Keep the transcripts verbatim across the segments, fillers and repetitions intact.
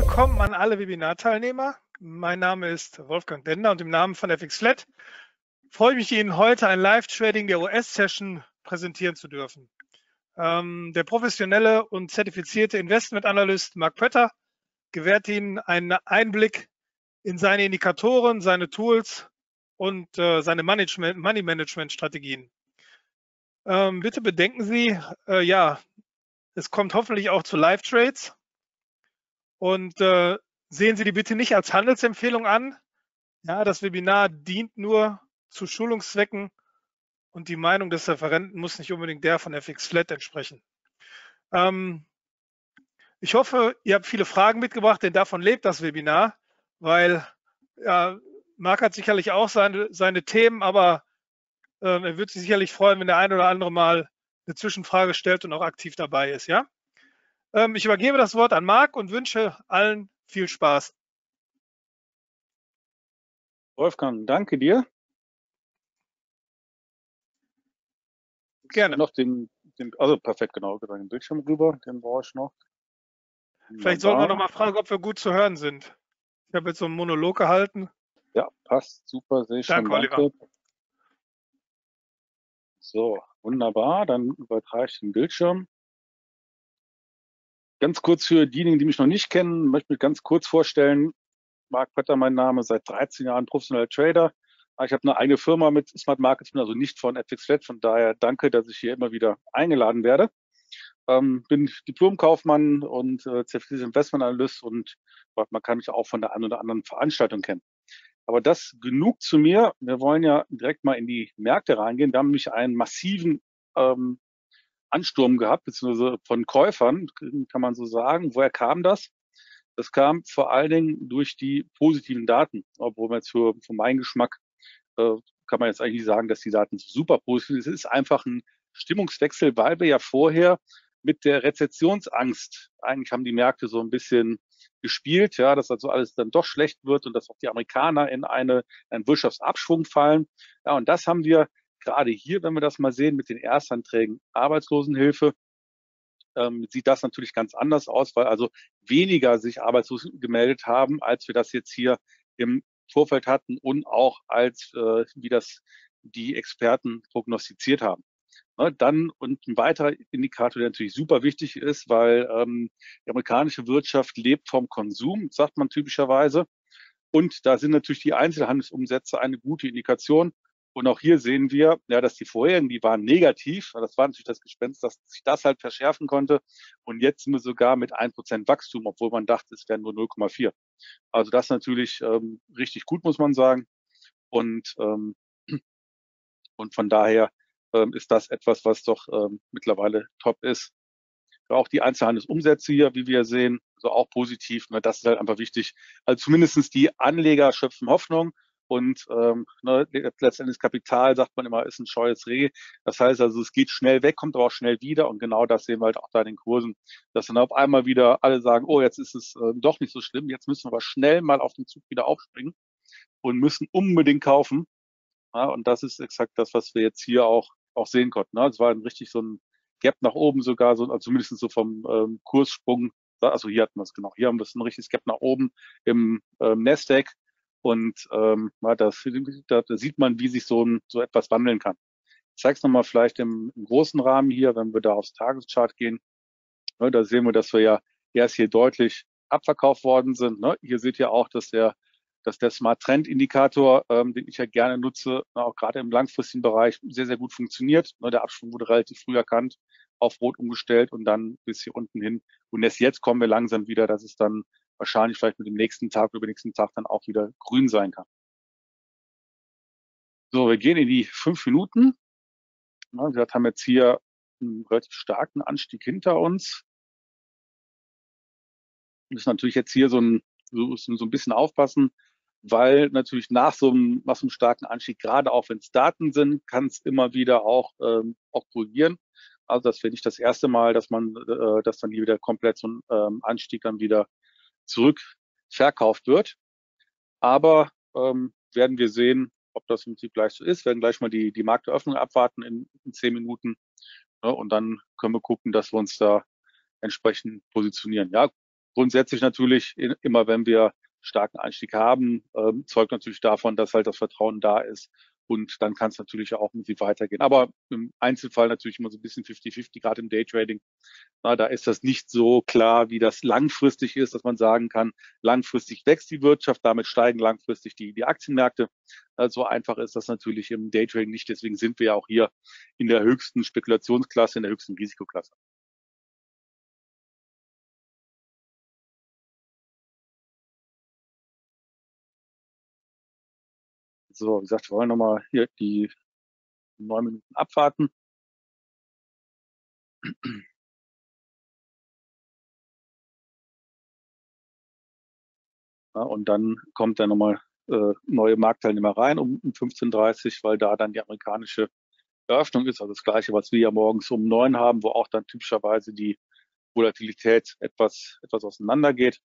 willkommen an alle Webinarteilnehmer. Mein Name ist Wolfgang Bender und im Namen von F X Flat freue ich mich, Ihnen heute ein Live-Trading der U S-Session präsentieren zu dürfen. Ähm, der professionelle und zertifizierte Investmentanalyst Mark Pötter gewährt Ihnen einen Einblick in seine Indikatoren, seine Tools und äh, seine Money-Management-Strategien. Ähm, bitte bedenken Sie, äh, ja, es kommt hoffentlich auch zu Live-Trades. Und äh, sehen Sie die bitte nicht als Handelsempfehlung an. Ja, das Webinar dient nur zu Schulungszwecken und die Meinung des Referenten muss nicht unbedingt der von F X Flat entsprechen. Ähm, ich hoffe, ihr habt viele Fragen mitgebracht, denn davon lebt das Webinar, weil ja, Marc hat sicherlich auch seine, seine Themen, aber äh, er wird sich sicherlich freuen, wenn der ein oder andere mal eine Zwischenfrage stellt und auch aktiv dabei ist. Ja? Ähm, ich übergebe das Wort an Marc und wünsche allen viel Spaß. Wolfgang, danke dir. Gerne. Noch den, den, also perfekt, genau, den Bildschirm rüber, den brauche ich noch. Vielleicht sollten wir noch mal fragen, ob wir gut zu hören sind. Ich habe jetzt so einen Monolog gehalten. Ja, passt, super, sehe ich schon, Danke, Oliver. danke. So, wunderbar, dann übertrage ich den Bildschirm. Ganz kurz für diejenigen, die mich noch nicht kennen, möchte ich mich ganz kurz vorstellen. Mark Pötter, mein Name, seit dreizehn Jahren professioneller Trader. Ich habe eine eigene Firma mit Smart Markets, bin also nicht von F X Flat, von daher danke, dass ich hier immer wieder eingeladen werde. Ähm, bin Diplomkaufmann und äh, zertifizierter Investmentanalyst und man kann mich auch von der einen oder anderen Veranstaltung kennen. Aber das genug zu mir. Wir wollen ja direkt mal in die Märkte reingehen. Wir haben nämlich einen massiven ähm, Ansturm gehabt, beziehungsweise von Käufern, kann man so sagen. Woher kam das? Das kam vor allen Dingen durch die positiven Daten, obwohl man jetzt für, für meinen Geschmack äh, kann man jetzt eigentlich sagen, dass die Daten super positiv sind. Es ist einfach ein Stimmungswechsel, weil wir ja vorher mit der Rezessionsangst, eigentlich haben die Märkte so ein bisschen gespielt, ja, dass also alles dann doch schlecht wird und dass auch die Amerikaner in eine, einen Wirtschaftsabschwung fallen. Ja, und das haben wir gerade hier, wenn wir das mal sehen, mit den Erstanträgen Arbeitslosenhilfe, ähm, sieht das natürlich ganz anders aus, weil also weniger sich arbeitslos gemeldet haben, als wir das jetzt hier im Vorfeld hatten und auch als äh, wie das die Experten prognostiziert haben. Ne, dann und ein weiterer Indikator, der natürlich super wichtig ist, weil ähm, die amerikanische Wirtschaft lebt vom Konsum, sagt man typischerweise. Und da sind natürlich die Einzelhandelsumsätze eine gute Indikation. Und auch hier sehen wir, ja, dass die vorherigen, die waren negativ. Das war natürlich das Gespenst, dass sich das halt verschärfen konnte. Und jetzt sind wir sogar mit ein Prozent Wachstum, obwohl man dachte, es wären nur null Komma vier. Also das natürlich ähm, richtig gut, muss man sagen. Und, ähm, und von daher ähm, ist das etwas, was doch ähm, mittlerweile top ist. Auch die Einzelhandelsumsätze hier, wie wir sehen, also auch positiv. Ne, das ist halt einfach wichtig. Also zumindestens die Anleger schöpfen Hoffnung und ähm, ne, letztendlich Kapital, sagt man immer, ist ein scheues Reh. Das heißt also, es geht schnell weg, kommt aber auch schnell wieder und genau das sehen wir halt auch da in den Kursen, dass dann auf einmal wieder alle sagen, oh, jetzt ist es äh, doch nicht so schlimm, jetzt müssen wir aber schnell mal auf den Zug wieder aufspringen und müssen unbedingt kaufen. Ja, und das ist exakt das, was wir jetzt hier auch, auch sehen konnten. Ne? Es war ein richtig so ein Gap nach oben sogar, so, also zumindest so vom ähm, Kurssprung. Also hier hatten wir es genau. Hier haben wir es ein richtiges Gap nach oben im ähm, Nasdaq. Und ähm, ja, das, da, da sieht man, wie sich so, ein, so etwas wandeln kann. Ich zeige es nochmal vielleicht im, im großen Rahmen hier, wenn wir da aufs Tageschart gehen. Ne, da sehen wir, dass wir ja erst hier deutlich abverkauft worden sind. Ne? Hier seht ihr auch, dass der dass der Smart Trend Indikator, ähm, den ich ja gerne nutze, auch gerade im langfristigen Bereich sehr, sehr gut funktioniert. Ne, der Abschwung wurde relativ früh erkannt, auf Rot umgestellt und dann bis hier unten hin. Und erst jetzt kommen wir langsam wieder, dass es dann wahrscheinlich vielleicht mit dem nächsten Tag, übernächsten Tag dann auch wieder grün sein kann. So, wir gehen in die fünf Minuten. Ja, wir haben jetzt hier einen relativ starken Anstieg hinter uns. Wir müssen natürlich jetzt hier so ein, so, so ein bisschen aufpassen, weil natürlich nach so einem, nach so einem starken Anstieg, gerade auch wenn es Daten sind, kann es immer wieder auch, ähm, auch korrigieren. Also das wäre nicht das erste Mal, dass man, äh, dass dann hier wieder komplett so ein ähm, Anstieg dann wieder zurück verkauft wird. Aber ähm, werden wir sehen, ob das im Prinzip gleich so ist. Wir werden gleich mal die, die Markteröffnung abwarten in, in zehn Minuten. Ja, und dann können wir gucken, dass wir uns da entsprechend positionieren. Ja, grundsätzlich natürlich, immer wenn wir starken Einstieg haben, ähm, zeugt natürlich davon, dass halt das Vertrauen da ist. Und dann kann es natürlich auch irgendwie weitergehen. Aber im Einzelfall natürlich immer so ein bisschen fifty fifty, gerade im Daytrading. Na, da ist das nicht so klar, wie das langfristig ist, dass man sagen kann, langfristig wächst die Wirtschaft, damit steigen langfristig die, die Aktienmärkte. Also so einfach ist das natürlich im Daytrading nicht. Deswegen sind wir ja auch hier in der höchsten Spekulationsklasse, in der höchsten Risikoklasse. So, wie gesagt, wir wollen nochmal hier die neun Minuten abwarten. Ja, und dann kommt dann nochmal äh, neue Marktteilnehmer rein um, um fünfzehn Uhr dreißig, weil da dann die amerikanische Eröffnung ist. Also das Gleiche, was wir ja morgens um neun haben, wo auch dann typischerweise die Volatilität etwas, etwas auseinandergeht.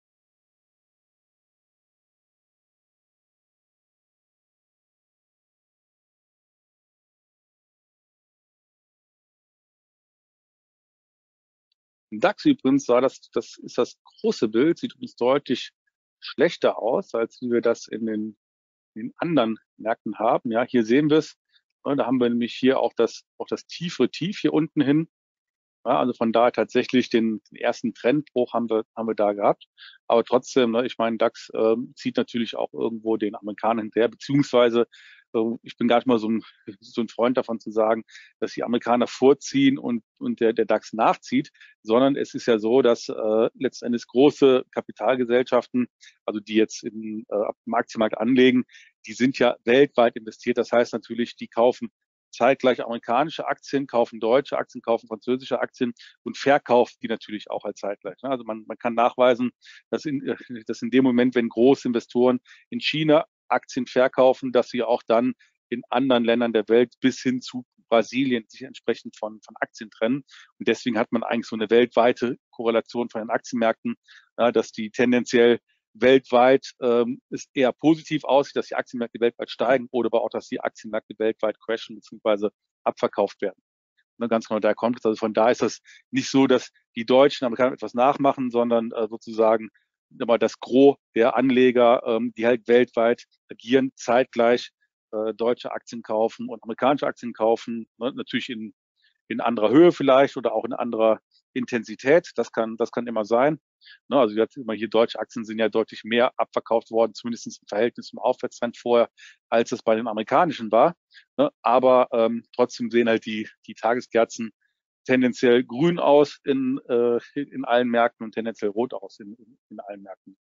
Im DAX übrigens sah das, das ist das große Bild, sieht übrigens deutlich schlechter aus, als wie wir das in den, in den anderen Märkten haben. Ja, hier sehen wir es. Ja, da haben wir nämlich hier auch das, auch das tiefere Tief hier unten hin. Ja, also von daher tatsächlich den, den ersten Trendbruch haben wir, haben wir da gehabt. Aber trotzdem, ne, ich meine, DAX ähm, zieht natürlich auch irgendwo den Amerikanern hinterher, beziehungsweise äh, ich bin gar nicht mal so ein, so ein Freund davon zu sagen, dass die Amerikaner vorziehen und, und der, der DAX nachzieht, sondern es ist ja so, dass äh, letztendlich große Kapitalgesellschaften, also die jetzt in, äh, am Aktienmarkt anlegen, die sind ja weltweit investiert. Das heißt natürlich, die kaufen zeitgleich amerikanische Aktien, kaufen deutsche Aktien, kaufen französische Aktien und verkaufen die natürlich auch als zeitgleich. Also man, man kann nachweisen, dass in, dass in dem Moment, wenn große Investoren in China Aktien verkaufen, dass sie auch dann in anderen Ländern der Welt bis hin zu Brasilien sich entsprechend von, von Aktien trennen. Und deswegen hat man eigentlich so eine weltweite Korrelation von den Aktienmärkten, ja, dass die tendenziell weltweit ähm, es eher positiv aussieht, dass die Aktienmärkte weltweit steigen oder aber auch, dass die Aktienmärkte weltweit crashen bzw. abverkauft werden. Ne, ganz genau, da kommt es. Also von da ist das nicht so, dass die Deutschen Amerikaner etwas nachmachen, sondern äh, sozusagen aber das Gros der Anleger, ähm, die halt weltweit agieren, zeitgleich äh, deutsche Aktien kaufen und amerikanische Aktien kaufen, ne, natürlich in, in anderer Höhe vielleicht oder auch in anderer Intensität. Das kann, das kann immer sein. Ne, also jetzt immer hier deutsche Aktien sind ja deutlich mehr abverkauft worden, zumindest im Verhältnis zum Aufwärtstrend vorher, als es bei den amerikanischen war. Ne, aber ähm, trotzdem sehen halt die, die Tageskerzen tendenziell grün aus in, äh, in allen Märkten und tendenziell rot aus in, in, in allen Märkten.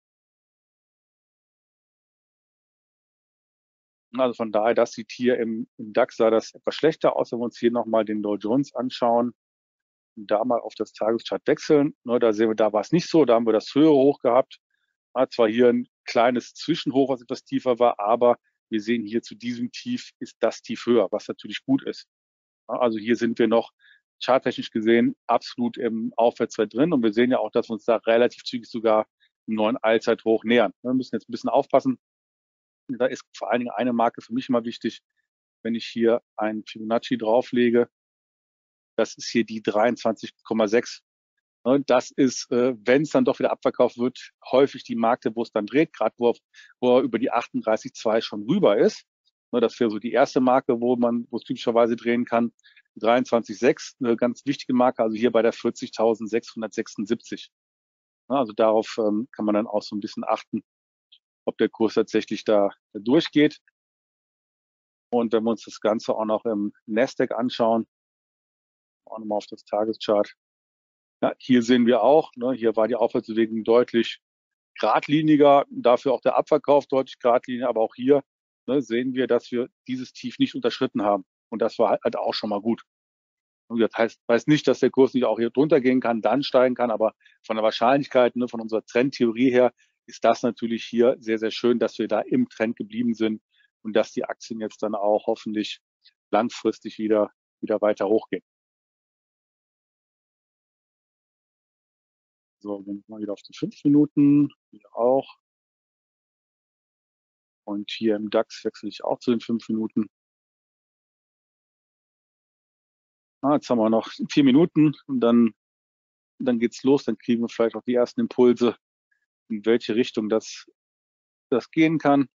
Also von daher, das sieht hier im, im DAX sah das etwas schlechter aus. Wenn wir uns hier nochmal den Dow Jones anschauen und da mal auf das Tageschart wechseln, ne, da sehen wir, da war es nicht so, da haben wir das höhere Hoch gehabt. Ja, zwar hier ein kleines Zwischenhoch, was etwas tiefer war, aber wir sehen hier zu diesem Tief ist das Tief höher, was natürlich gut ist. Ja, also hier sind wir noch charttechnisch gesehen absolut im Aufwärtstrend drin und wir sehen ja auch, dass wir uns da relativ zügig sogar einem neuen Allzeithoch nähern. Wir müssen jetzt ein bisschen aufpassen. Da ist vor allen Dingen eine Marke für mich immer wichtig, wenn ich hier ein Fibonacci drauflege. Das ist hier die dreiundzwanzig Komma sechs. Das ist, äh, wenn es dann doch wieder abverkauft wird, häufig die Marke, wo es dann dreht, gerade wo, wo er über die achtunddreißig Komma zwei schon rüber ist. Das wäre so die erste Marke, wo man, wo es typischerweise drehen kann. dreiundzwanzig Komma sechs, eine ganz wichtige Marke, also hier bei der vierzigtausendsechshundertsechsundsiebzig. Also darauf ähm, kann man dann auch so ein bisschen achten, ob der Kurs tatsächlich da, da durchgeht. Und wenn wir uns das Ganze auch noch im Nasdaq anschauen, auch nochmal auf das Tageschart. Ja, hier sehen wir auch, ne, hier war die Aufwärtsbewegung deutlich geradliniger, dafür auch der Abverkauf deutlich geradliniger, aber auch hier ne, sehen wir, dass wir dieses Tief nicht unterschritten haben. Und das war halt auch schon mal gut. Und das heißt, heißt nicht, dass der Kurs nicht auch hier drunter gehen kann, dann steigen kann, aber von der Wahrscheinlichkeit, ne, von unserer Trendtheorie her, ist das natürlich hier sehr, sehr schön, dass wir da im Trend geblieben sind und dass die Aktien jetzt dann auch hoffentlich langfristig wieder, wieder weiter hochgehen. So, dann mal wieder auf die fünf Minuten, hier auch. Und hier im DAX wechsle ich auch zu den fünf Minuten. Ah, jetzt haben wir noch vier Minuten und dann dann geht's los, dann kriegen wir vielleicht auch die ersten Impulse, in welche Richtung das, das gehen kann.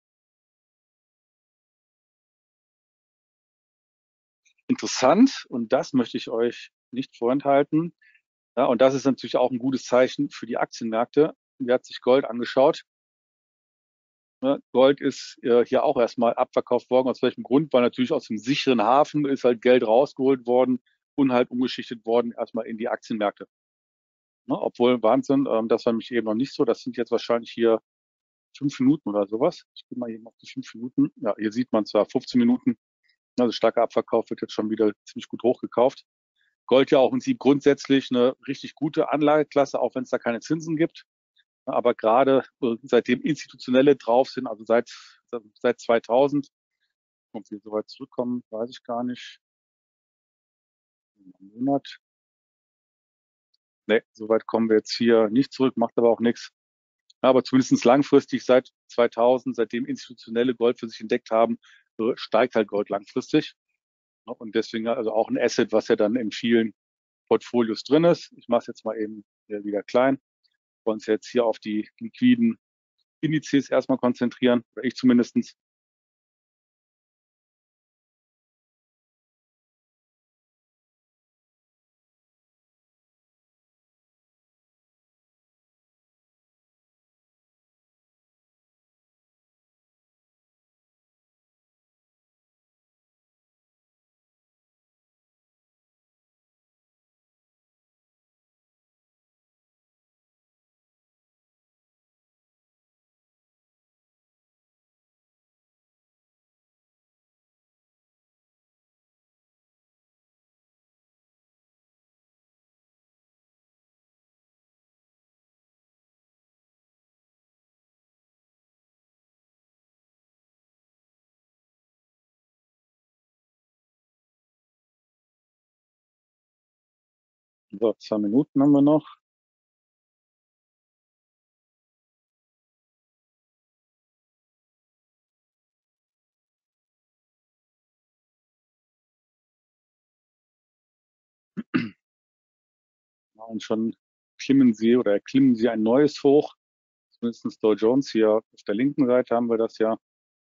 Interessant, und das möchte ich euch nicht vorenthalten. Ja, und das ist natürlich auch ein gutes Zeichen für die Aktienmärkte. Wer hat sich Gold angeschaut? Ne, Gold ist äh, hier auch erstmal abverkauft worden. Aus welchem Grund? Weil natürlich aus dem sicheren Hafen ist halt Geld rausgeholt worden und halt umgeschichtet worden erstmal in die Aktienmärkte. Ne, obwohl Wahnsinn, ähm, das war nämlich eben noch nicht so. Das sind jetzt wahrscheinlich hier fünf Minuten oder sowas. Ich gehe mal eben auf die fünf Minuten. Ja, hier sieht man zwar fünfzehn Minuten. Also starker Abverkauf, wird jetzt schon wieder ziemlich gut hochgekauft. Gold ja auch im Prinzip grundsätzlich eine richtig gute Anlageklasse, auch wenn es da keine Zinsen gibt. Aber gerade äh, seitdem Institutionelle drauf sind, also seit, seit zweitausend, ob wir so weit zurückkommen, weiß ich gar nicht. Im Monat. Nee, so weit kommen wir jetzt hier nicht zurück, macht aber auch nichts. Aber zumindest langfristig seit zweitausend, seitdem Institutionelle Gold für sich entdeckt haben, äh, steigt halt Gold langfristig. Und deswegen also auch ein Asset, was ja dann in vielen Portfolios drin ist. Ich mache es jetzt mal eben wieder klein. Wir wollen uns jetzt hier auf die liquiden Indizes erstmal konzentrieren, oder ich zumindestens. So, zwei Minuten haben wir noch. Und schon klimmen sie oder erklimmen sie ein neues Hoch. Zumindest Dow Jones hier auf der linken Seite haben wir das ja.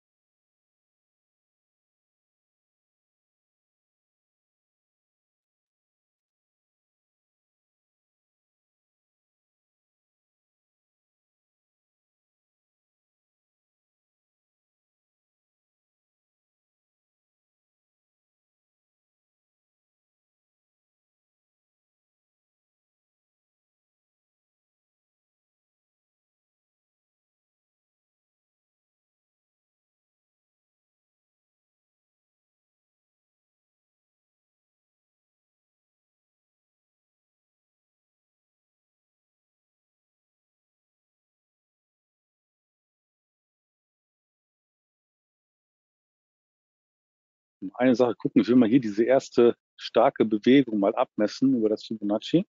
Und eine Sache gucken, ich will mal hier diese erste starke Bewegung mal abmessen über das Fibonacci.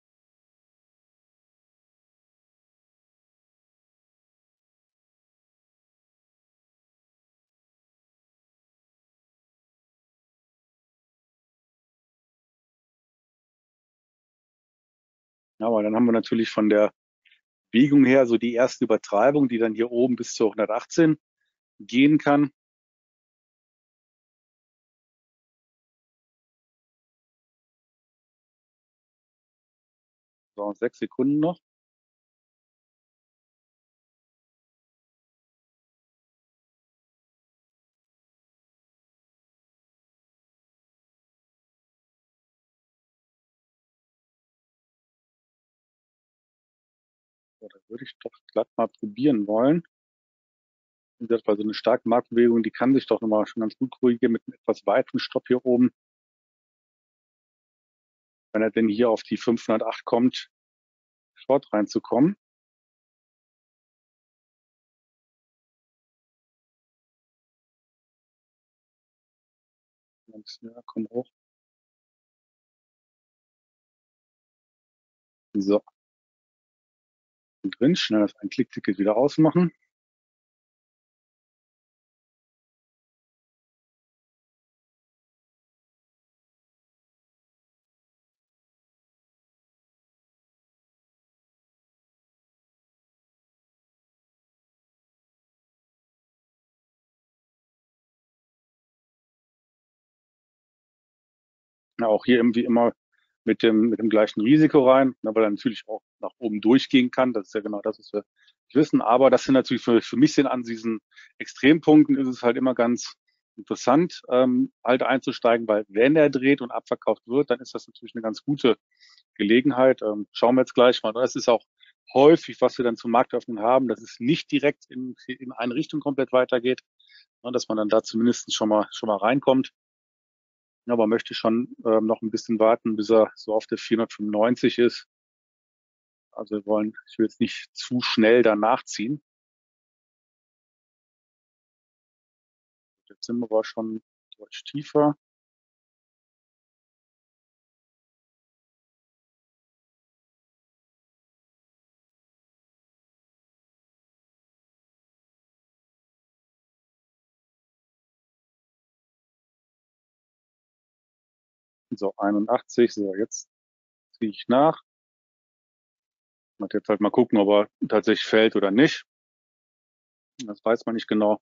Ja, aber dann haben wir natürlich von der Bewegung her so die erste Übertreibung, die dann hier oben bis zu hundertachtzehn gehen kann. So, sechs Sekunden noch. So, da würde ich doch glatt mal probieren wollen. Wie gesagt, weil so eine starke Marktbewegung, die kann sich doch nochmal schon ganz gut korrigieren mit einem etwas weiteren Stopp hier oben. Wenn er denn hier auf die fünfhundertacht kommt, Short reinzukommen. Ja, komm hoch. So. Und drin, schnell das ein Klickticket wieder ausmachen. Ja, auch hier irgendwie immer mit dem, mit dem gleichen Risiko rein, ne, weil er natürlich auch nach oben durchgehen kann. Das ist ja genau das, was wir wissen. Aber das sind natürlich für, für mich sind an diesen Extrempunkten ist es halt immer ganz interessant, ähm, halt einzusteigen, weil wenn er dreht und abverkauft wird, dann ist das natürlich eine ganz gute Gelegenheit. Ähm, schauen wir jetzt gleich mal. Das ist auch häufig, was wir dann zum Marktöffnen haben, dass es nicht direkt in, in eine Richtung komplett weitergeht, ne, dass man dann da zumindest schon mal, schon mal reinkommt. Aber möchte schon ähm, noch ein bisschen warten, bis er so auf der vierhundertfünfundneunzig ist. Also wir wollen, ich will jetzt nicht zu schnell danach ziehen. Jetzt sind wir aber schon deutlich tiefer. So, einundachtzig. So, jetzt ziehe ich nach. Und jetzt halt mal gucken, ob er tatsächlich fällt oder nicht. Das weiß man nicht genau.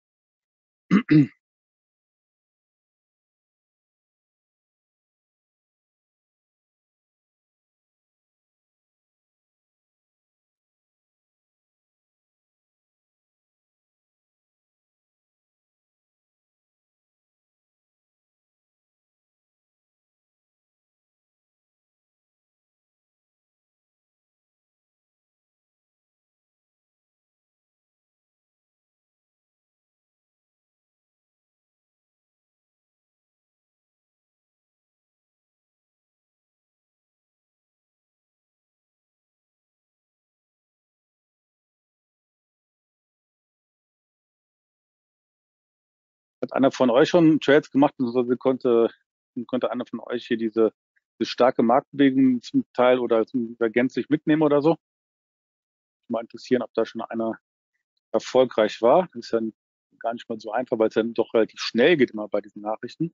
Hat einer von euch schon Trades gemacht, also konnte, konnte einer von euch hier diese, diese starke Marktbewegung zum Teil oder zum, gänzlich mitnehmen oder so? Mal interessieren, ob da schon einer erfolgreich war. Das ist ja gar nicht mal so einfach, weil es dann doch relativ schnell geht immer bei diesen Nachrichten.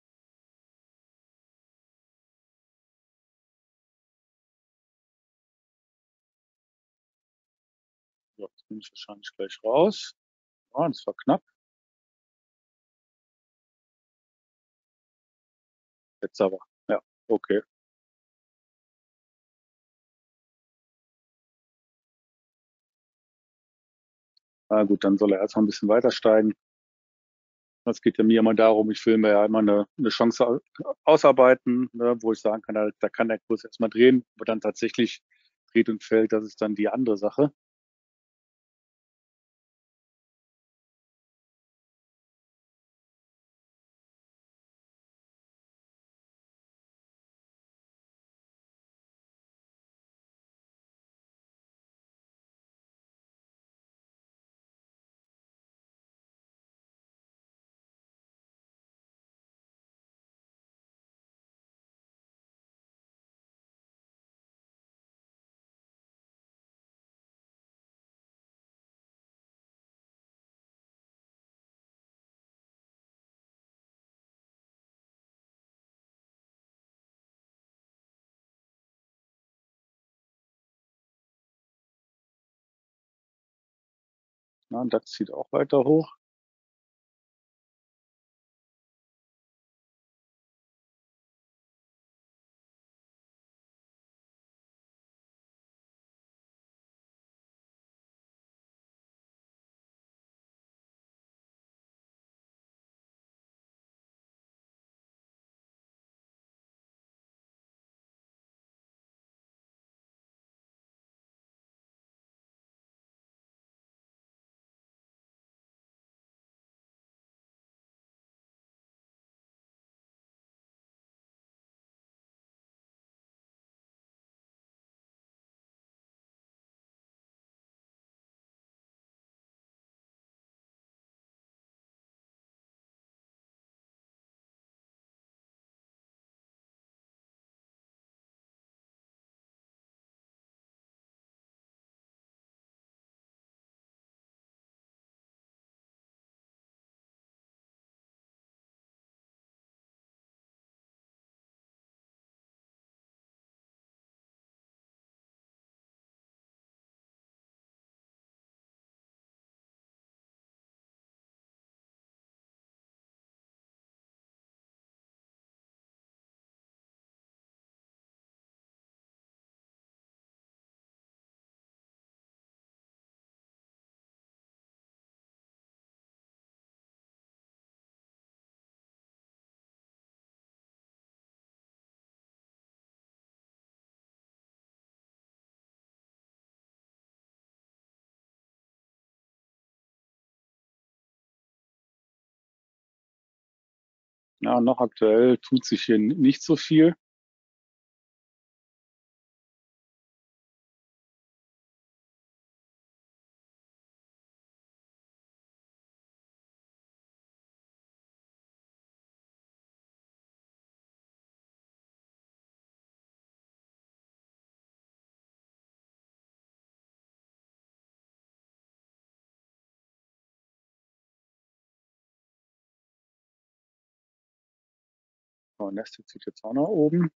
So, jetzt bin ich wahrscheinlich gleich raus. Ja, das war knapp. Jetzt aber. Ja, okay. Na gut, dann soll er erstmal ein bisschen weiter steigen. Es geht ja mir immer darum, ich will mir ja immer eine, eine Chance ausarbeiten, ne, wo ich sagen kann, da, da kann der Kurs erstmal drehen, wo dann tatsächlich dreht und fällt, das ist dann die andere Sache. Ja, und das zieht auch weiter hoch. Ja, noch aktuell tut sich hier nicht so viel. So, Nasdaq zieht jetzt auch nach oben.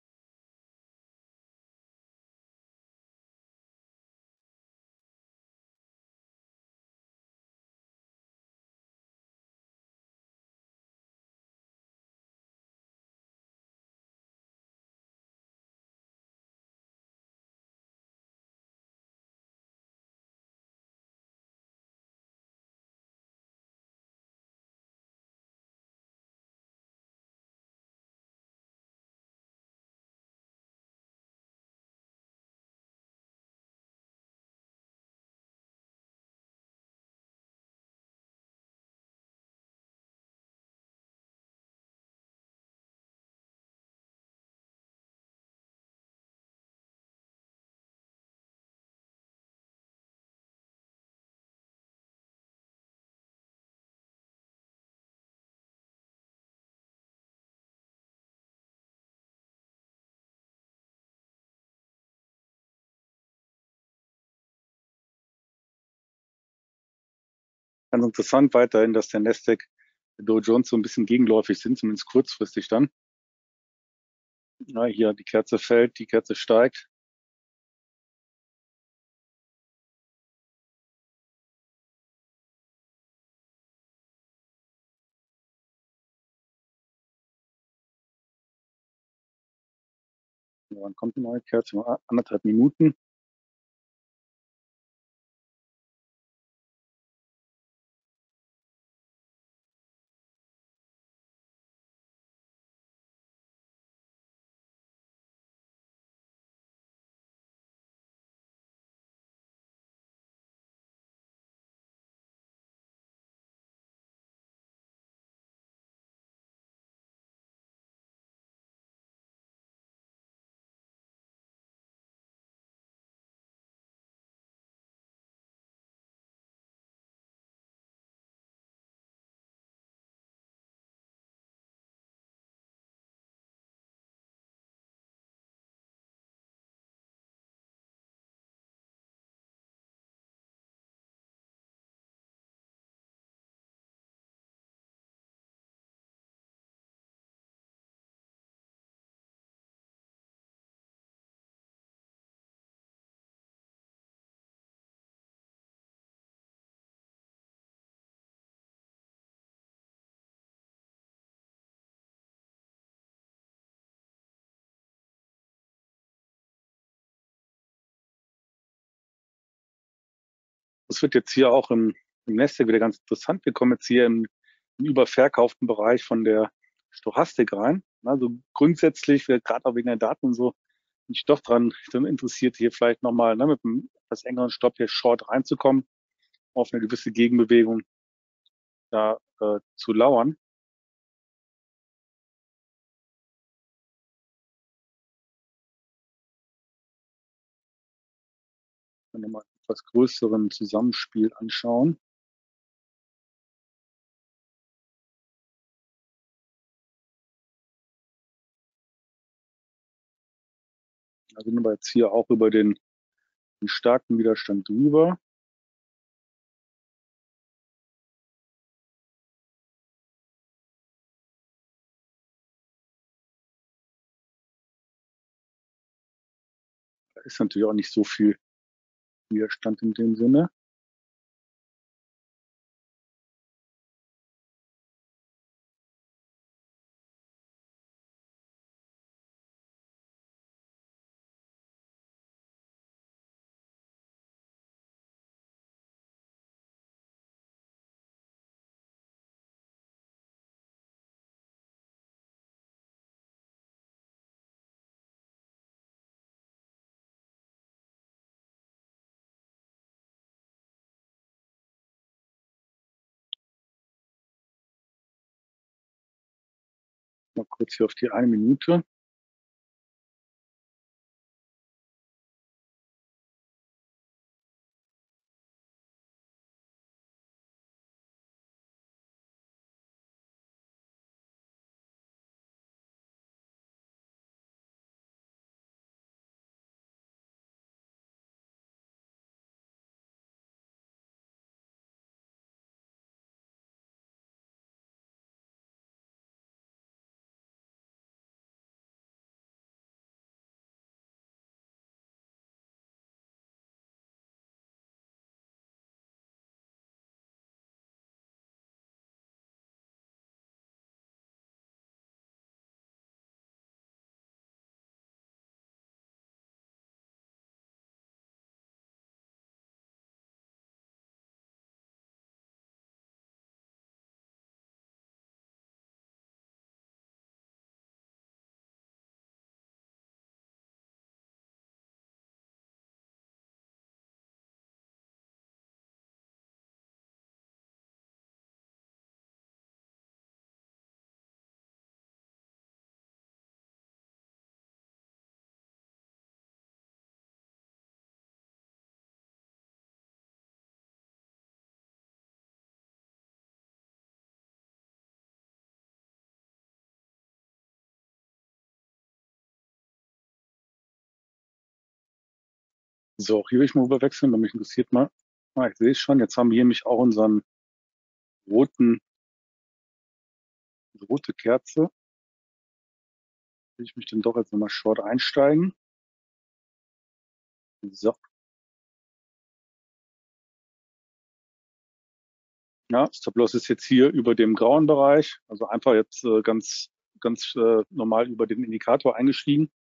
Ganz interessant weiterhin, dass der Nasdaq, der Dow Jones so ein bisschen gegenläufig sind, zumindest kurzfristig dann. Ja, hier die Kerze fällt, die Kerze steigt. Wann kommt die neue Kerze? Anderthalb Minuten. Das wird jetzt hier auch im, im Nasdaq wieder ganz interessant. Wir kommen jetzt hier im, im überverkauften Bereich von der Stochastik rein. Also grundsätzlich, gerade auch wegen der Daten und so, bin ich doch dran, dran interessiert, hier vielleicht nochmal ne, mit einem etwas engeren Stopp hier short reinzukommen, auf eine gewisse Gegenbewegung da äh, zu lauern. Wenn wir mal etwas größeren Zusammenspiel anschauen. Da sind wir jetzt hier auch über den, den starken Widerstand drüber. Da ist natürlich auch nicht so viel Widerstand in dem Sinne. kurz hier auf die eine Minute. So, hier will ich mal rüberwechseln, weil mich interessiert mal. Ah, ich sehe es schon, jetzt haben wir hier nämlich auch unseren roten, rote Kerze. Will ich mich dann doch jetzt nochmal short einsteigen. So. Ja, Stop-Loss ist jetzt hier über dem grauen Bereich, also einfach jetzt äh, ganz, ganz äh, normal über den Indikator eingestiegen.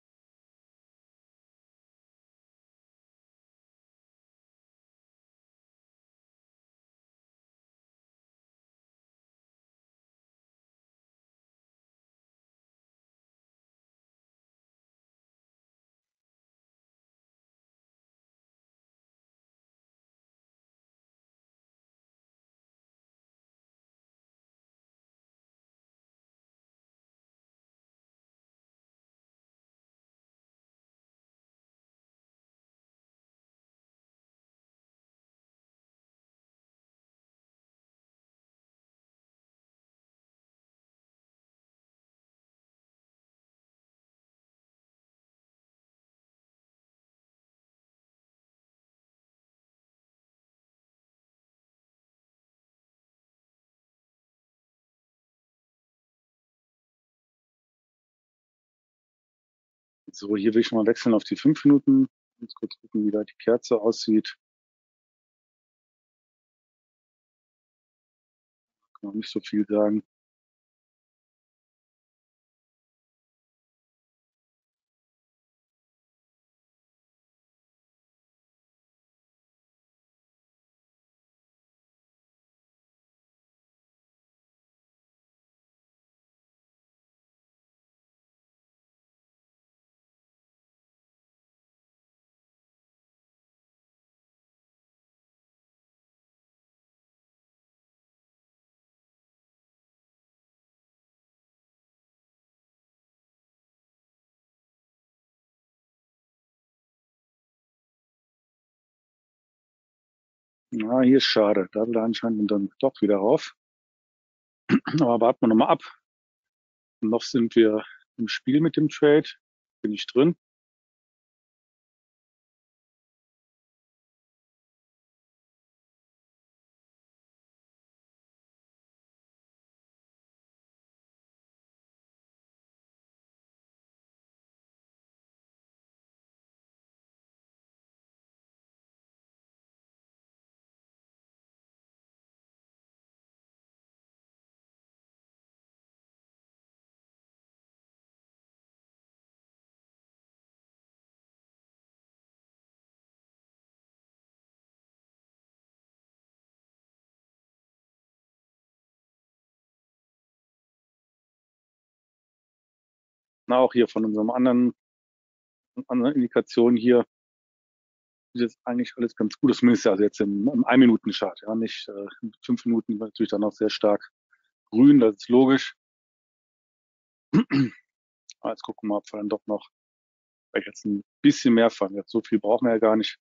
So, hier will ich mal wechseln auf die fünf Minuten. Jetzt kurz gucken, wie da die Kerze aussieht. Kann noch nicht so viel sagen. Na, hier ist schade. Da will er anscheinend dann doch wieder rauf. Aber warten wir nochmal ab. Noch sind wir im Spiel mit dem Trade. Bin ich drin. Na, auch hier von unserem anderen, anderen Indikation hier ist jetzt eigentlich alles ganz gut. Das zumindest also jetzt im, im ein-Minuten-Chart, ja, nicht äh, in fünf Minuten natürlich dann auch sehr stark grün, das ist logisch. Jetzt gucken wir mal, ob wir dann doch noch vielleicht jetzt ein bisschen mehr fahren. Jetzt so viel brauchen wir ja gar nicht.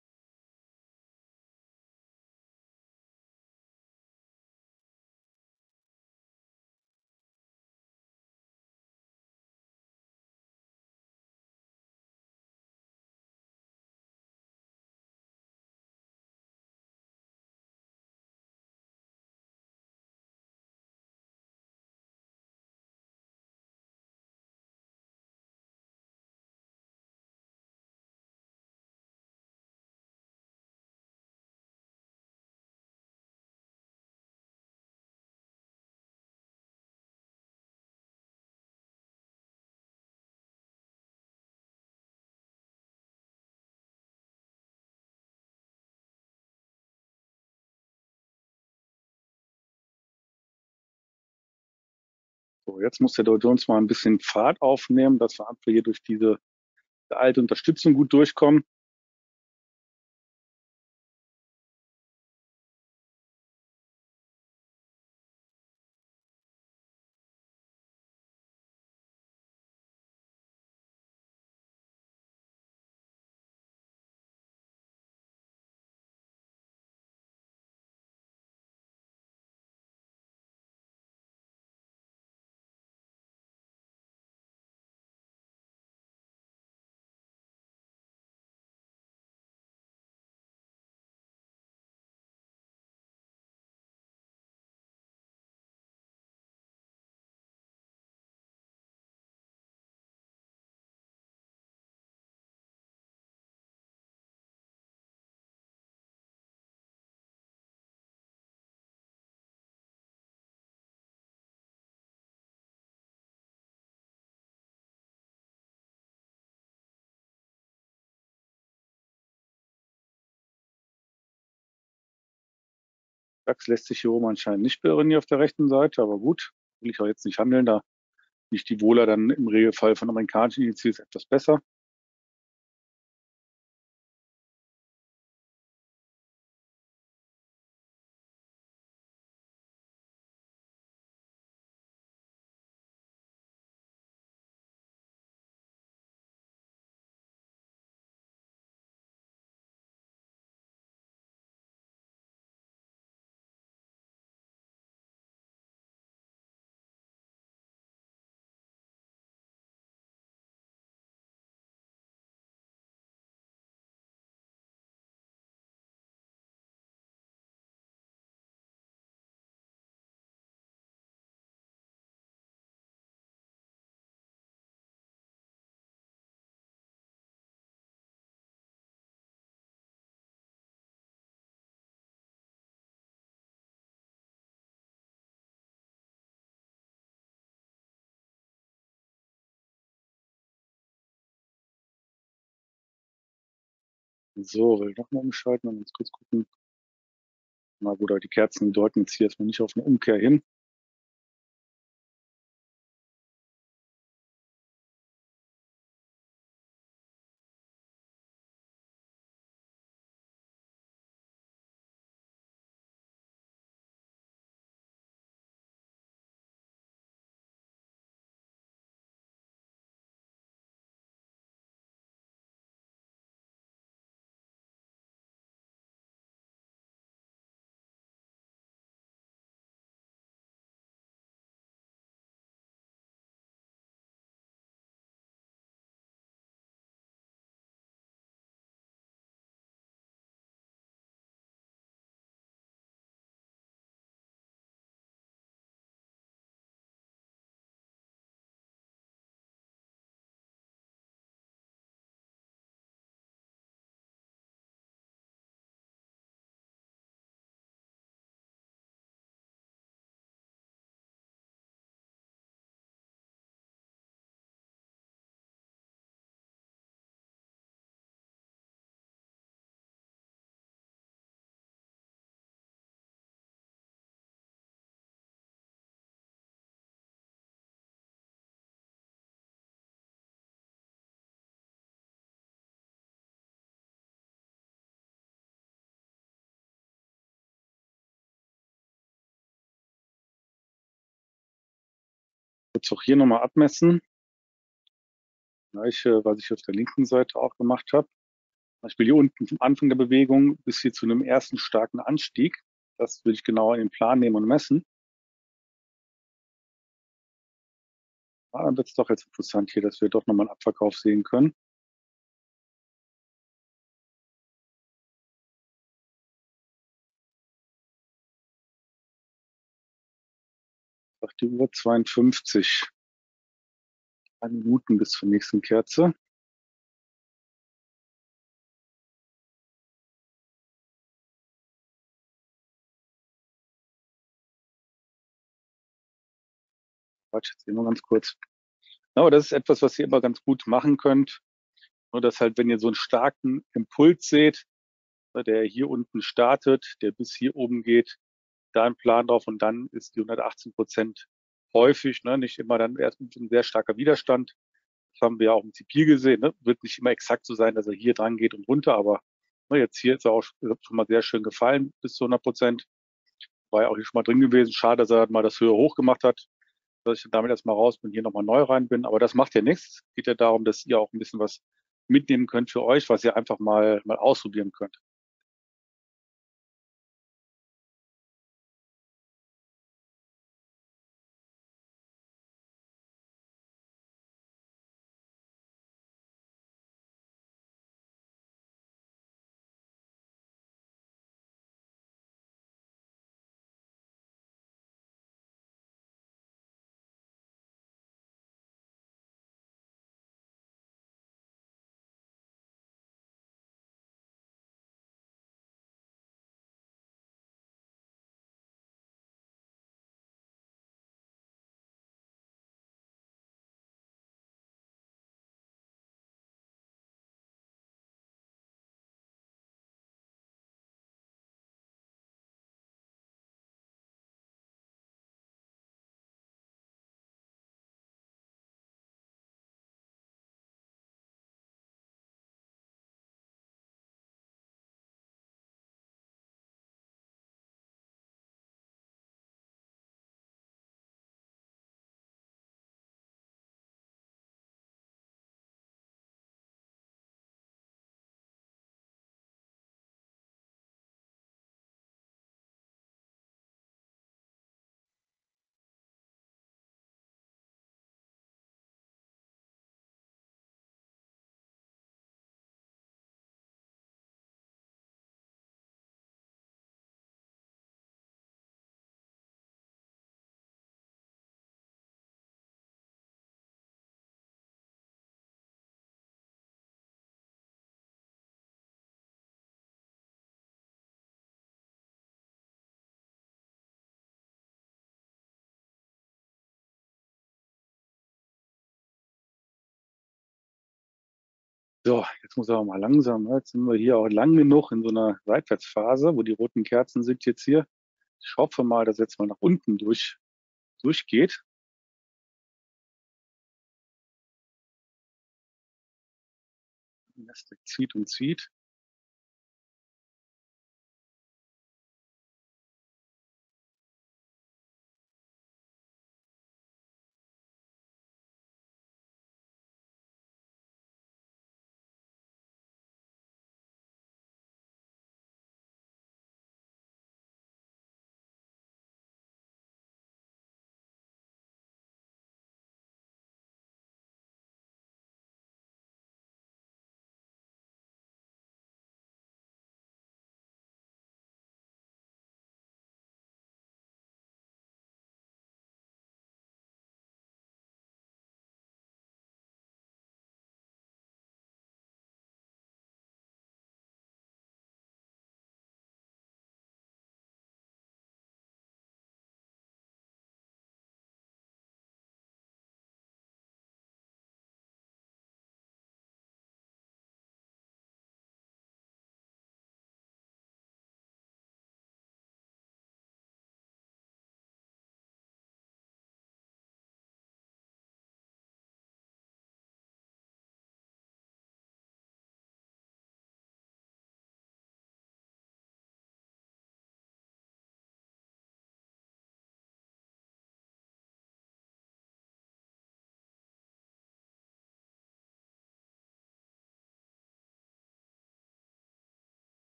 So, jetzt muss der Dow Jones mal ein bisschen Fahrt aufnehmen, dass wir einfach hier durch diese alte Unterstützung gut durchkommen. DAX lässt sich hier oben anscheinend nicht beirren hier auf der rechten Seite, aber gut, will ich auch jetzt nicht handeln. Da liegt die Wohler dann im Regelfall von amerikanischen Indizes etwas besser. So, will ich noch mal umschalten und jetzt kurz gucken. Na gut, aber die Kerzen deuten jetzt hier erstmal nicht auf eine Umkehr hin. Jetzt auch hier nochmal abmessen. Gleiche, was ich auf der linken Seite auch gemacht habe. Zum Beispiel hier unten vom Anfang der Bewegung bis hier zu einem ersten starken Anstieg. Das würde ich genau in den Plan nehmen und messen. Ah, dann wird es doch jetzt interessant hier, dass wir doch nochmal einen Abverkauf sehen können. Sagt die Uhr zweiundfünfzig. Drei Minuten bis zur nächsten Kerze. Quatsch, jetzt sehen wir ganz kurz. Ja, aber das ist etwas, was ihr immer ganz gut machen könnt. Nur dass halt, wenn ihr so einen starken Impuls seht, der hier unten startet, der bis hier oben geht, da einen Plan drauf und dann ist die hundertachtzehn Prozent häufig, ne, nicht immer dann erst ein sehr starker Widerstand. Das haben wir ja auch im C P gesehen. Ne? Wird nicht immer exakt so sein, dass er hier dran geht und runter, aber ne, jetzt hier ist er auch schon mal sehr schön gefallen bis zu hundert Prozent. War ja auch hier schon mal drin gewesen. Schade, dass er mal das höher hoch gemacht hat, dass ich damit erstmal raus bin, hier nochmal neu rein bin. Aber das macht ja nichts. Geht ja darum, dass ihr auch ein bisschen was mitnehmen könnt für euch, was ihr einfach mal, mal ausprobieren könnt. So, jetzt muss er auch mal langsam. Ne? Jetzt sind wir hier auch lang genug in so einer Seitwärtsphase, wo die roten Kerzen sind jetzt hier. Ich hoffe mal, dass jetzt mal nach unten durch, durchgeht. Nasdaq zieht und zieht.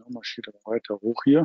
Ja, marschiert aber weiter hoch hier.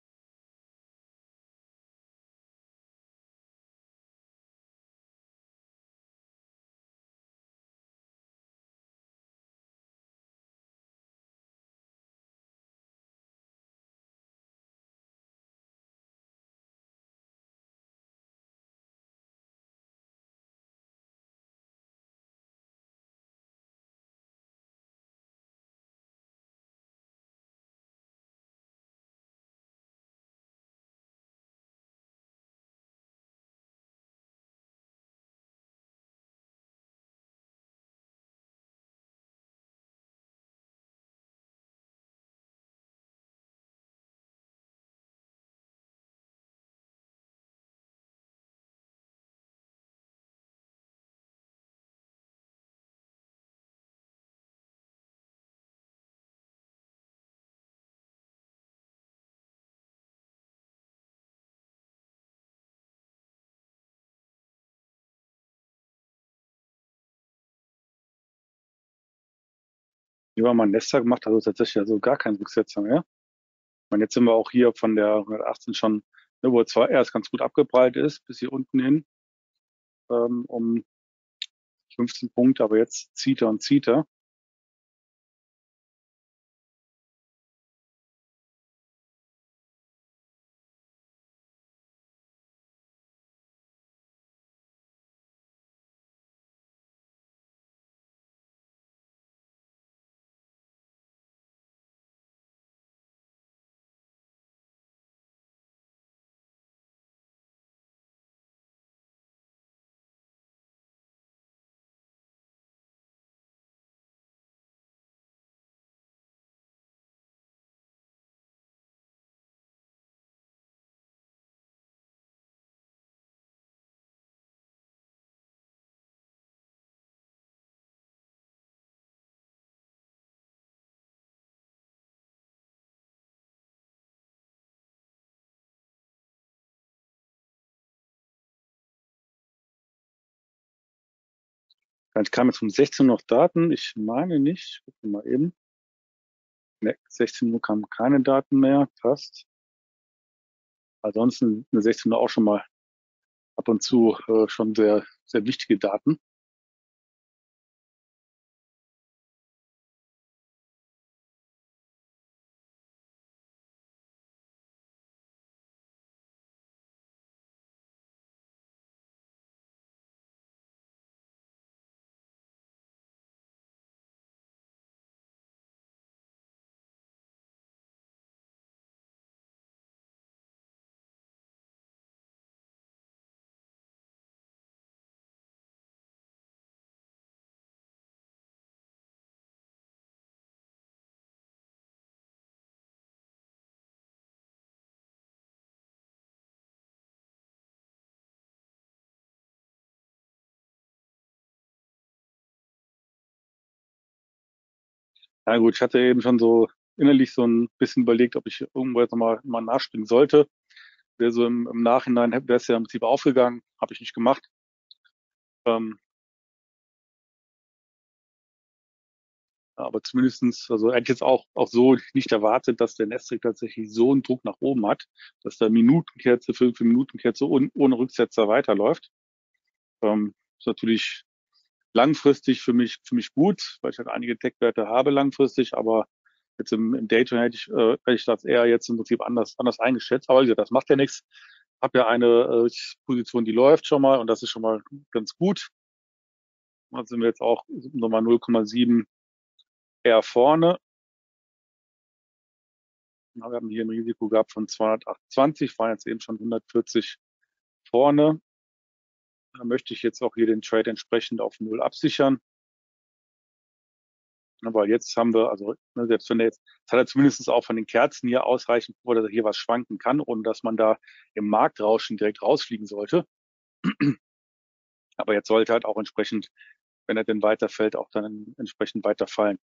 Hier war mein Nester gemacht, also tatsächlich also gar kein Rücksetzer mehr. Ich meine, jetzt sind wir auch hier von der hundertachtzehn schon, ne, wo er zwar erst ganz gut abgeprallt ist, bis hier unten hin, ähm, um fünfzehn Punkte, aber jetzt zieht er und zieht er. Dann kam jetzt um sechzehn Uhr noch Daten. Ich meine nicht. Gucken wir mal eben. Ne, sechzehn Uhr kamen keine Daten mehr. Passt. Ansonsten eine sechzehn Uhr auch schon mal ab und zu äh, schon sehr, sehr wichtige Daten. Ja gut, ich hatte eben schon so innerlich so ein bisschen überlegt, ob ich irgendwo jetzt nochmal mal nachspringen sollte. Wäre so im, im Nachhinein wäre es ja im Prinzip aufgegangen, habe ich nicht gemacht. Ähm, aber zumindestens, also hätte ich jetzt auch, auch so nicht erwartet, dass der Nestrik tatsächlich so einen Druck nach oben hat, dass da Minutenkerze, fünf Minutenkerze ohne, ohne Rücksetzer weiterläuft. Ähm, ist natürlich langfristig für mich, für mich gut, weil ich halt einige Tech-Werte habe langfristig, aber jetzt im, im Dayton hätte ich, äh, hätte ich das eher jetzt im Prinzip anders, anders eingeschätzt. Aber wie gesagt, das macht ja nichts. Habe ja eine äh, Position, die läuft schon mal und das ist schon mal ganz gut. Da sind wir jetzt auch nochmal null Komma sieben eher vorne. Ja, wir haben hier ein Risiko gehabt von zweihundertachtundzwanzig, waren jetzt eben schon hundertvierzig vorne. Da möchte ich jetzt auch hier den Trade entsprechend auf Null absichern. Weil jetzt haben wir, also ne, selbst wenn er jetzt, jetzt hat er zumindest auch von den Kerzen hier ausreichend, wo er hier was schwanken kann, ohne dass man da im Marktrauschen direkt rausfliegen sollte. Aber jetzt sollte halt auch entsprechend, wenn er denn weiterfällt, auch dann entsprechend weiterfallen.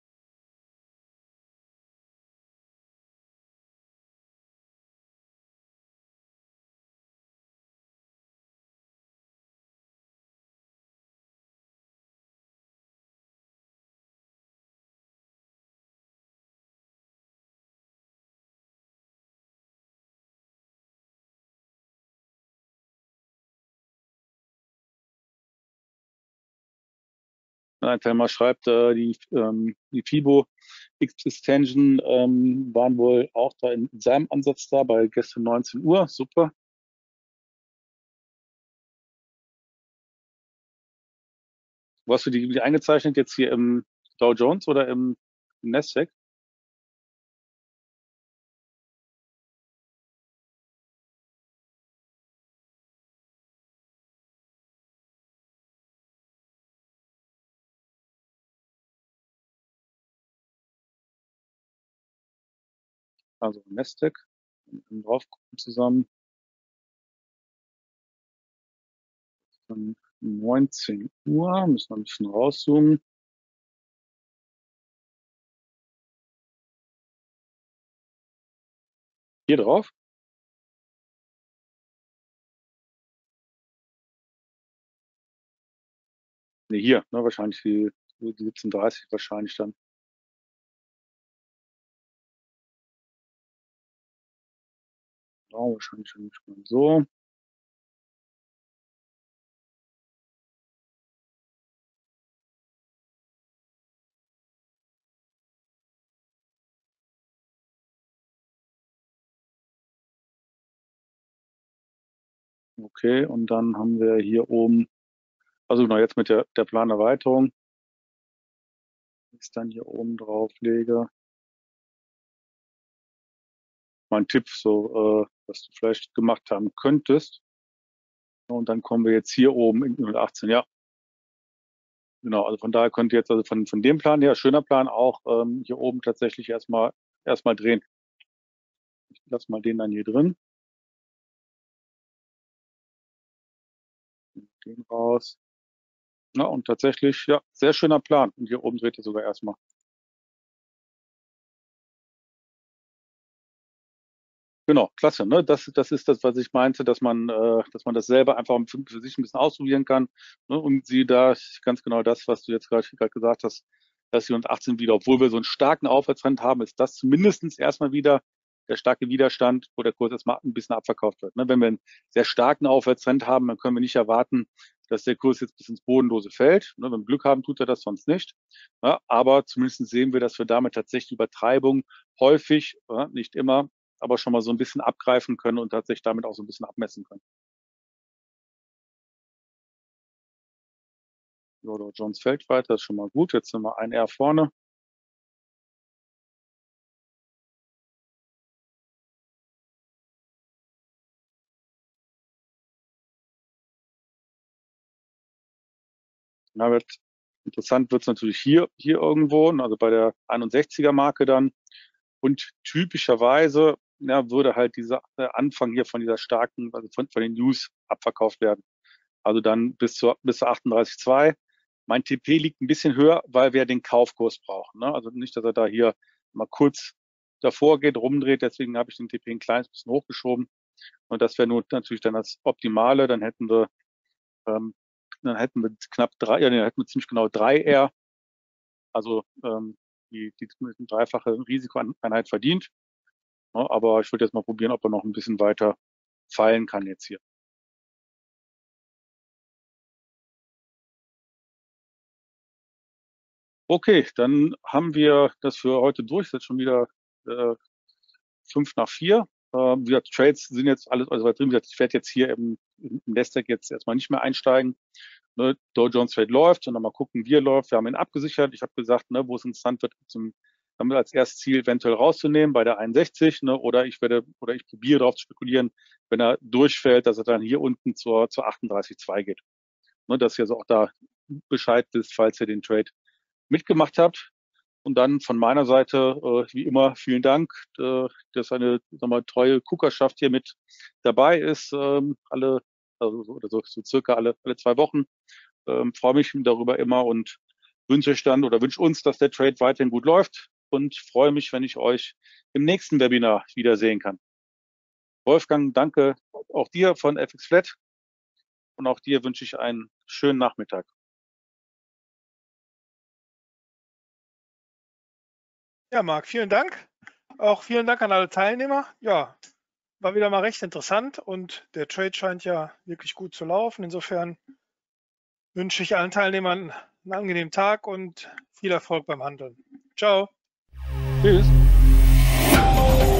Ein Teilnehmer schreibt, äh, die, ähm, die FIBO Extension ähm, waren wohl auch da in seinem Ansatz da bei gestern neunzehn Uhr. Super. Wo hast du die, die eingezeichnet jetzt hier im Dow Jones oder im, im Nasdaq? Also Nasdaq. Drauf gucken zusammen. Dann neunzehn Uhr. Müssen wir ein bisschen rauszoomen. Hier drauf. Ne, hier, ne, wahrscheinlich die, die siebzehn Uhr dreißig wahrscheinlich dann. Ja, wahrscheinlich schon nicht mal so. Okay, und dann haben wir hier oben, also genau, jetzt mit der, der Planerweiterung, die ich dann hier oben drauf lege. Mein Tipp, so, äh, was du vielleicht gemacht haben könntest. Und dann kommen wir jetzt hier oben in null achtzehn, ja. Genau, also von daher könnt ihr jetzt also von, von dem Plan her, schöner Plan, auch ähm, hier oben tatsächlich erstmal erstmal drehen. Ich lasse mal den dann hier drin. Den raus. Ja, und tatsächlich, ja, sehr schöner Plan. Und hier oben dreht ihr sogar erstmal. Genau, klasse. Ne? Das, das ist das, was ich meinte, dass man, äh, dass man das selber einfach für, für sich ein bisschen ausprobieren kann. Ne? Und sie da ganz genau das, was du jetzt gerade gesagt hast, dass sie uns achtzehn wieder, obwohl wir so einen starken Aufwärtstrend haben, ist das zumindest erstmal wieder der starke Widerstand, wo der Kurs erstmal ein bisschen abverkauft wird. Ne? Wenn wir einen sehr starken Aufwärtstrend haben, dann können wir nicht erwarten, dass der Kurs jetzt bis ins Bodenlose fällt. Ne? Wenn wir Glück haben, tut er das sonst nicht. Ja? Aber zumindest sehen wir, dass wir damit tatsächlich Übertreibung häufig, ja, nicht immer, aber schon mal so ein bisschen abgreifen können und tatsächlich damit auch so ein bisschen abmessen können. Dow Jones fällt weiter, das ist schon mal gut. Jetzt sind wir ein R vorne. Na, wird, interessant wird es natürlich hier, hier irgendwo, also bei der einundsechziger Marke dann. Und typischerweise ja, würde halt dieser Anfang hier von dieser starken, also von, von den News abverkauft werden. Also dann bis zur, bis zur achtunddreißig Komma zwei. Mein T P liegt ein bisschen höher, weil wir den Kaufkurs brauchen. Ne? Also nicht, dass er da hier mal kurz davor geht, rumdreht. Deswegen habe ich den T P ein kleines bisschen hochgeschoben. Und das wäre nur natürlich dann das Optimale. Dann hätten wir, ähm, dann hätten wir knapp drei, ja, dann hätten wir ziemlich genau drei R. Also ähm, die, die, die dreifache Risikoeinheit verdient. Ja, aber ich würde jetzt mal probieren, ob er noch ein bisschen weiter fallen kann jetzt hier. Okay, dann haben wir das für heute durch. Das ist schon wieder äh, fünf nach vier. Äh, wie Trades sind jetzt alles, also drin. Ich werde jetzt hier im, im Nasdaq jetzt erstmal nicht mehr einsteigen. Ne, Dow Jones Trade läuft und dann mal gucken, wie er läuft. Wir haben ihn abgesichert. Ich habe gesagt, ne, wo es interessant wird, zum, damit als erstes Ziel eventuell rauszunehmen bei der einundsechzig. Ne, oder ich werde, oder ich probiere darauf zu spekulieren, wenn er durchfällt, dass er dann hier unten zur, zur achtunddreißig Komma zwei geht. Ne, dass ihr also auch da Bescheid wisst, falls ihr den Trade mitgemacht habt. Und dann von meiner Seite, äh, wie immer, vielen Dank, äh, dass eine sag mal, treue Kuckerschaft hier mit dabei ist, ähm, alle, also so, oder so, so circa alle, alle zwei Wochen. Ähm, freue mich darüber immer und wünsche euch dann oder wünsche uns, dass der Trade weiterhin gut läuft und freue mich, wenn ich euch im nächsten Webinar wiedersehen kann. Wolfgang, danke auch dir von F X Flat und auch dir wünsche ich einen schönen Nachmittag. Ja, Marc, vielen Dank. Auch vielen Dank an alle Teilnehmer. Ja, war wieder mal recht interessant und der Trade scheint ja wirklich gut zu laufen. Insofern wünsche ich allen Teilnehmern einen angenehmen Tag und viel Erfolg beim Handeln. Ciao. Tschüss.